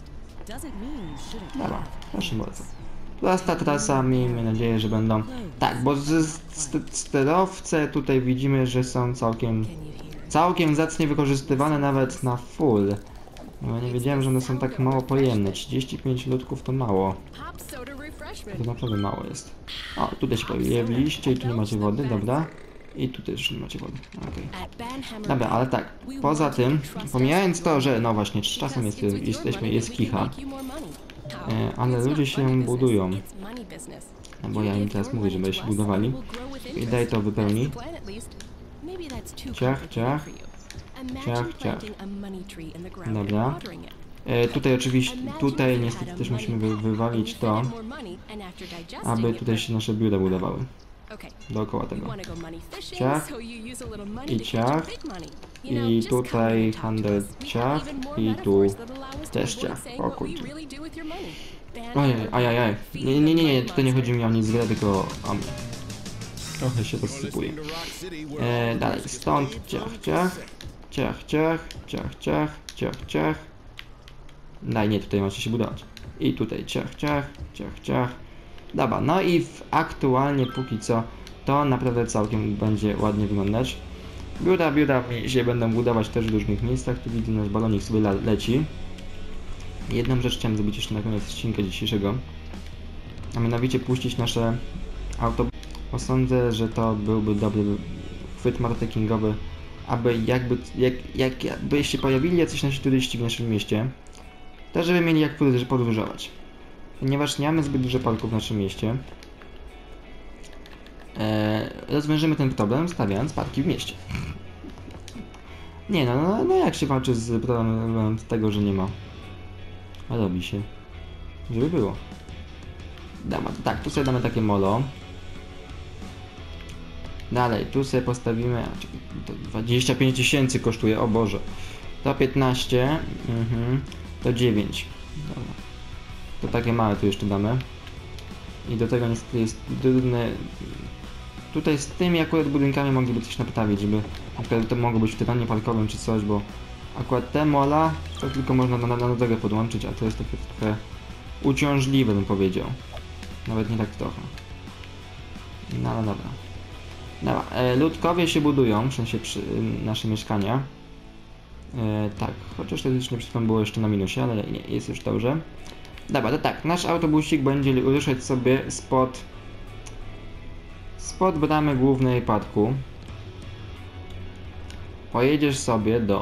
Dobra, proszę bardzo. Teraz ta trasa, miejmy nadzieję, że będą... Tak, bo sterowce tutaj widzimy, że są całkiem... Całkiem zacnie wykorzystywane nawet na full. No ja nie wiedziałem, że one są tak mało pojemne. trzydzieści pięć ludków to mało. To naprawdę mało jest. O, tutaj się pojawiliście i tu nie macie wody, dobra. I tu też nie macie wody, okej. Okay. Dobra, ale tak, poza tym, pomijając to, że no właśnie, czasem jest, jesteśmy, jest kicha, e, ale ludzie się budują. No bo ja im teraz mówię, żeby się budowali. I daj to wypełni. Ciach, ciach. Ciach, ciach. Dobra. E, tutaj oczywiście, tutaj niestety też musimy wy, wywalić to, aby tutaj się nasze biura budowały. Dookoła tego. Ciach. I ciach. I tutaj handel ciach. I tu też ciach. O kurczę. Ojej, ajajaj. Nie, nie, nie, nie, tutaj nie chodzi mi o nic grę, tylko o mnie. Trochę się rozsypuje. E, dalej, stąd ciach, ciach. Ciach, ciach, ciach, ciach, ciach, ciach. Daj, nie, tutaj macie się budować. I tutaj ciach, ciach, ciach, ciach. Dobra, no i w, aktualnie póki co to naprawdę całkiem będzie ładnie wyglądać. Biura, biura się będą budować też w różnych miejscach. Tu widzę, nasz balonik sobie le leci. Jedną rzecz chciałem zrobić jeszcze na koniec odcinka dzisiejszego. A mianowicie puścić nasze auto. Sądzę, że to byłby dobry chwyt marketingowy, aby jakby, jak, jak, jakby się pojawili jacyś nasi turyści w naszym mieście, to żeby mieli jak podróżować. Ponieważ nie mamy zbyt dużo parków w naszym mieście, eee, rozwiążemy ten problem, stawiając parki w mieście. Nie no, no, no jak się walczy z problemem z tego, że nie ma? A robi się. Żeby było. Dobra, tak, tu sobie damy takie molo. Dalej, tu sobie postawimy... To dwadzieścia pięć tysięcy kosztuje, o Boże. To piętnaście, mhm, to dziewięć. Dobra. To takie małe tu jeszcze damy. I do tego niestety jest trudne... Tutaj z tymi akurat budynkami mogliby coś naprawić, żeby na przykład to mogło być w tytanie parkowym czy coś, bo akurat te mola to tylko można na, na, na drogę podłączyć, a to jest takie trochę uciążliwe, bym powiedział. Nawet nie tak trochę. No ale dobra. Dobra, e, ludkowie się budują, w sensie przy, e, nasze mieszkania. E, tak, chociaż teoretycznie przed chwilą było jeszcze na minusie, ale nie, jest już dobrze. Dobra, to tak, nasz autobusik będzie ruszać sobie spod spod bramy głównej parku. Pojedziesz sobie do...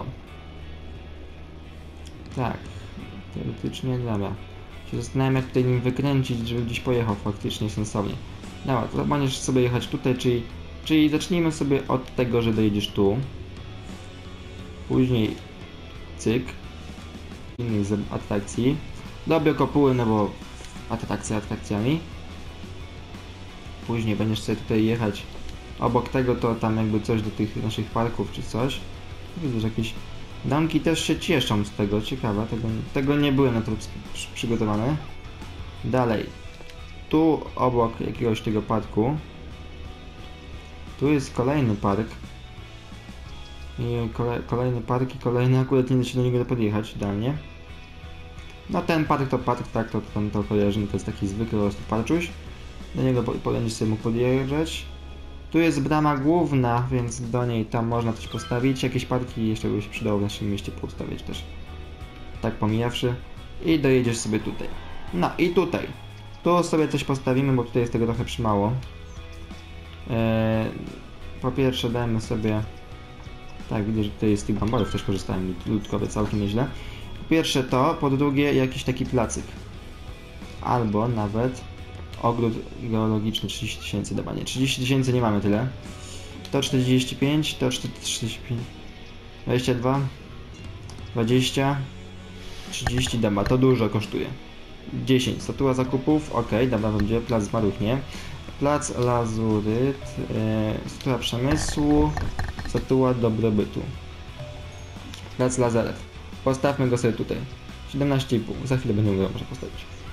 Tak, teoretycznie, dobra. Się zastanawiam, jak tutaj nim wykręcić, żeby gdzieś pojechał faktycznie sensownie. Dobra, to będziesz sobie jechać tutaj, czyli... Czyli zacznijmy sobie od tego, że dojedziesz tu. Później cyk. Innych atrakcji. Dobre kopuły, no bo atrakcje atrakcjami. Później będziesz sobie tutaj jechać. Obok tego to tam jakby coś do tych naszych parków czy coś. Widzę, że jakieś damki też się cieszą z tego. Ciekawe, tego, tego nie byłem na to przygotowany. Dalej. Tu obok jakiegoś tego parku. Tu jest kolejny park. I kole, kolejny park i kolejny, akurat nie da się do niego podjechać idealnie. No ten park to park, tak, to, to, to kojarzymy, to jest taki zwykły po prostu parczuś. Do niego po, po, będziesz sobie mógł podjeżdżać. Tu jest brama główna, więc do niej tam można coś postawić. Jakieś parki jeszcze by się przydało w naszym mieście poustawiać też. Tak pomijawszy. I dojedziesz sobie tutaj. No i tutaj. Tu sobie coś postawimy, bo tutaj jest tego trochę przymało. Eee, po pierwsze dajmy sobie... Tak, widzę, że tutaj z tych bambolów też korzystałem, ludkowe całkiem nieźle. Po pierwsze to, po drugie jakiś taki placyk. Albo nawet ogród geologiczny trzydzieści tysięcy, dobra nie, trzydzieści tysięcy nie mamy tyle. To czterdzieści pięć, to czterdzieści pięć, dwadzieścia dwa, dwadzieścia, trzydzieści, dobra, to dużo kosztuje. dziesięć, statua zakupów, ok, dobra, będzie, plac zmarłych nie. Plac Lazuryt, yy, statua przemysłu, statua dobrobytu. Plac Lazaret. Postawmy go sobie tutaj. siedemnaście i pół. Za chwilę będziemy go może postawić.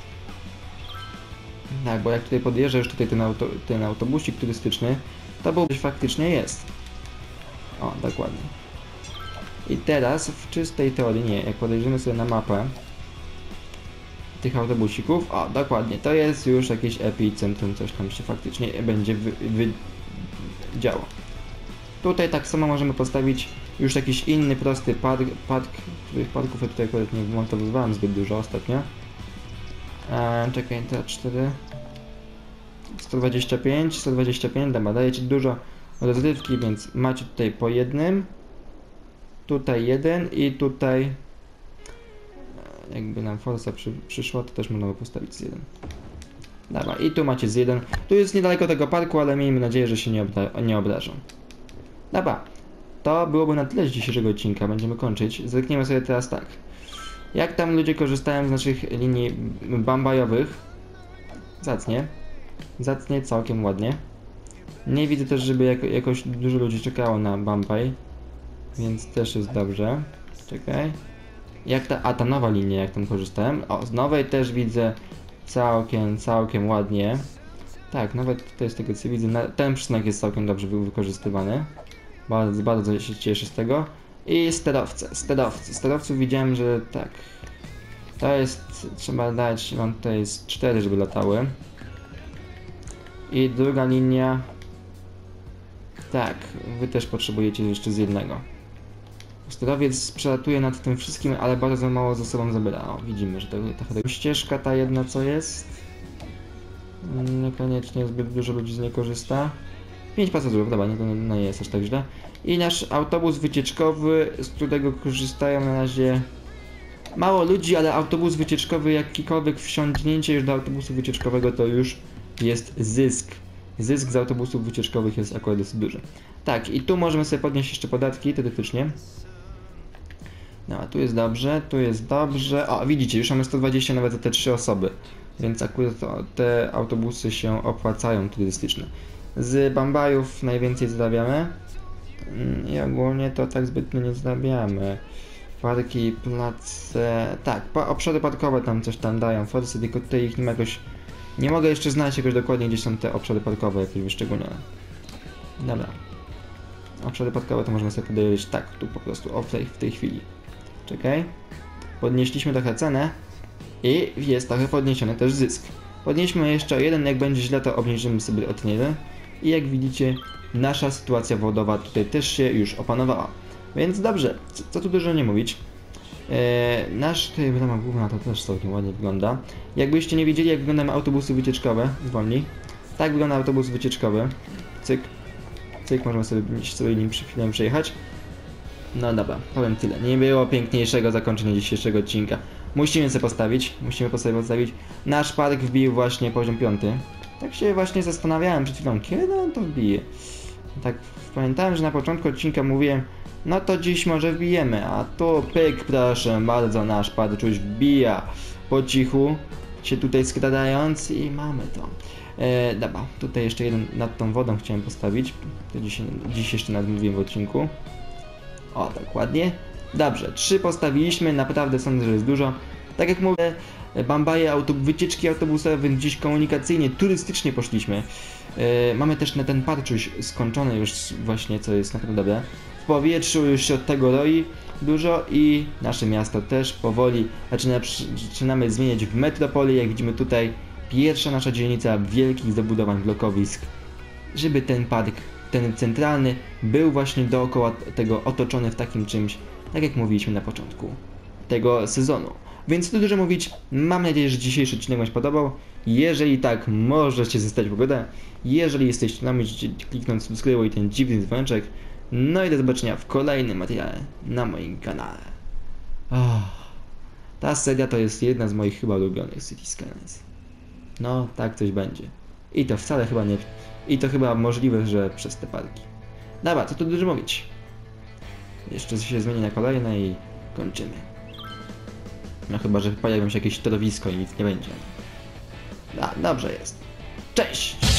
Tak, bo jak tutaj podjeżdża już tutaj ten, auto, ten autobusik turystyczny, to był faktycznie jest. O, dokładnie. I teraz w czystej teorii, nie, jak podejrzymy sobie na mapę tych autobusików, o, dokładnie, to jest już jakieś epicentrum, coś tam się faktycznie będzie wy, wy, działo. Tutaj tak samo możemy postawić już jakiś inny, prosty park, park których parków ja tutaj akurat nie wymontowywałem zbyt dużo ostatnio. Eee, czekaj, te cztery... sto dwadzieścia pięć, sto dwadzieścia pięć, dobra, daje ci dużo rozrywki, więc macie tutaj po jednym. Tutaj jeden i tutaj... Jakby nam forsa przy, przyszła, to też można by postawić z jeden. Dobra, i tu macie z jeden. Tu jest niedaleko tego parku, ale miejmy nadzieję, że się nie, obra nie obrażą. Dobra, to byłoby na tyle z dzisiejszego odcinka, będziemy kończyć. Zerkniemy sobie teraz tak. Jak tam ludzie korzystają z naszych linii bambajowych? Zacnie. Zacnie, całkiem ładnie. Nie widzę też, żeby jako, jakoś dużo ludzi czekało na Bambaj, więc też jest dobrze. Czekaj. Jak ta, a ta nowa linia, jak tam korzystałem? O, z nowej też widzę całkiem, całkiem ładnie. Tak, nawet tutaj z tego co widzę, na, ten przystanek jest całkiem dobrze wy, wykorzystywany. Bardzo, bardzo się cieszę z tego. I sterowce, sterowcy. Sterowców widziałem, że tak. To jest, trzeba dać, mam tutaj jest cztery, żeby latały. I druga linia. Tak, wy też potrzebujecie jeszcze z jednego. Sterowiec przelatuje nad tym wszystkim, ale bardzo mało ze sobą zabiera. O, widzimy, że to trochę ścieżka ta jedna co jest. Niekoniecznie zbyt dużo ludzi z niej korzysta. pięć pasażerów, dobra, nie, to nie, nie jest aż tak źle. I nasz autobus wycieczkowy, z którego korzystają na razie mało ludzi, ale autobus wycieczkowy, jakikolwiek wsiądnięcie już do autobusu wycieczkowego to już jest zysk. Zysk z autobusów wycieczkowych jest akurat dosyć duży. Tak, i tu możemy sobie podnieść jeszcze podatki, teoretycznie. No, a tu jest dobrze, tu jest dobrze. O, widzicie, już mamy sto dwadzieścia nawet za te trzy osoby. Więc akurat to, te autobusy się opłacają turystyczne. Z Bambajów najwięcej zarabiamy. I ogólnie to tak zbytnio nie zarabiamy. Parki, place... Tak, obszary parkowe tam coś tam dają. Forsy, tylko tutaj ich nie ma jakoś... Nie mogę jeszcze znaleźć jakoś dokładnie, gdzie są te obszary parkowe jakieś wyszczególnione. Dobra. Obszary parkowe to możemy sobie podejrzeć tak, tu po prostu, o w tej, w tej chwili. Czekaj. Podnieśliśmy trochę cenę i jest trochę podniesiony też zysk. Podnieśmy jeszcze o jeden, jak będzie źle, to obniżymy sobie o ten jeden. I jak widzicie, nasza sytuacja wodowa tutaj też się już opanowała. Więc dobrze, co, co tu dużo nie mówić. Eee, nasz tutaj brama główna to też całkiem ładnie wygląda. Jakbyście nie wiedzieli, jak wyglądają autobusy wycieczkowe, zwolnij. Tak wygląda autobus wycieczkowy. Cyk. Cyk, możemy sobie, sobie nim przy chwilę przejechać. No dobra, powiem tyle. Nie było piękniejszego zakończenia dzisiejszego odcinka. Musimy sobie postawić, musimy sobie postawić. Nasz park wbił właśnie poziom piąty. Tak się właśnie zastanawiałem przed chwilą, kiedy on to wbije. Tak pamiętałem, że na początku odcinka mówiłem, no to dziś może wbijemy, a tu pyk, proszę bardzo, nasz park już wbija po cichu, się tutaj skradając i mamy to. E, dobra, tutaj jeszcze jeden nad tą wodą chciałem postawić, to dziś, dziś jeszcze nadmówiłem w odcinku. O, dokładnie. Dobrze, trzy postawiliśmy, naprawdę sądzę, że jest dużo. Tak jak mówię, Bambaje, auto, wycieczki autobusowe, więc dziś komunikacyjnie, turystycznie poszliśmy. E, mamy też na ten parczuś skończony już właśnie, co jest naprawdę dobre. W powietrzu już się od tego roi. dużo i nasze miasto też powoli zaczyna, zaczynamy zmieniać w metropolię. Jak widzimy tutaj, pierwsza nasza dzielnica wielkich zabudowań blokowisk, żeby ten park, ten centralny, był właśnie dookoła tego otoczony w takim czymś, tak jak mówiliśmy na początku tego sezonu. Więc co dużo mówić, mam nadzieję, że dzisiejszy odcinek Wam się podobał. Jeżeli tak, możecie zostawić pogodę. Jeżeli jesteście nami, możecie kliknąć subskrybuj i ten dziwny dzwoneczek. No i do zobaczenia w kolejnym materiale na moim kanale. Oh, ta seria to jest jedna z moich chyba ulubionych City Skylines. No, tak coś będzie. I to wcale chyba nie... I to chyba możliwe, że przez te parki. Dobra, co tu dużo mówić. Jeszcze się zmieni na kolejne i kończymy. No chyba, że pojawią się jakieś torowisko i nic nie będzie. A, dobrze jest. Cześć!